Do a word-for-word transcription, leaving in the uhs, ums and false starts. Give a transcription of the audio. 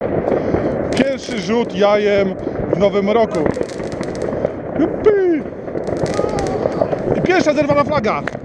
Pierwszy rzut jajem w nowym roku. Jupi! I pierwsza zerwana flaga.